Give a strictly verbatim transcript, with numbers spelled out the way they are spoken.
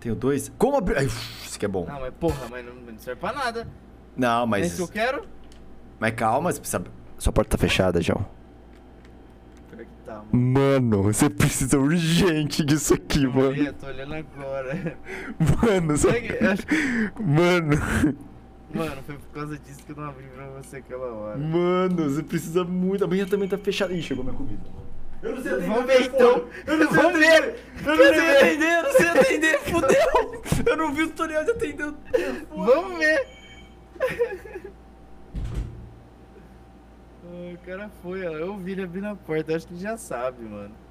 Tenho dois? Como abrir? Ai, uf, isso aqui é bom. Não, mas porra, mas não, não serve pra nada. Não, É mas... isso que eu quero? Mas calma, você precisa... Sua porta tá fechada, João. Pior que tá, mano. Mano, você precisa urgente disso aqui, Tô mano. olhando, tô olhando agora. Mano, só... Sabe que- eu acho que- Mano... Mano, foi por causa disso que eu não abri pra você aquela hora. Mano, você precisa muito. Amanhã também tá fechada. Ih, chegou minha comida. Eu não sei atender. Vamos ver então. Eu não sei Vamos atender. ver. Eu não sei atender, eu não sei atender. Fudeu. Eu não vi o tutorial de atender o telefone. Vamos ver. Ah, o cara foi, ó. Eu vi ele abrir na porta. Acho que ele já sabe, mano.